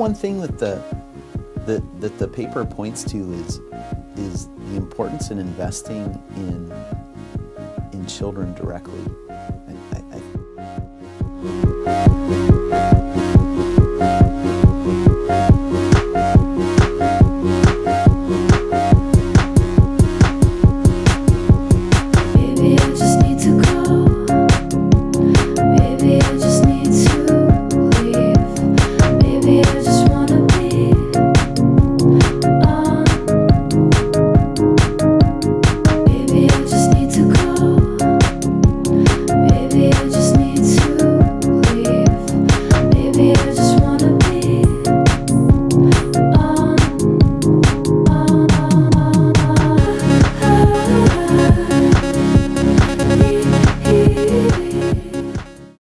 one thing that the paper points to is the importance in investing in children directly.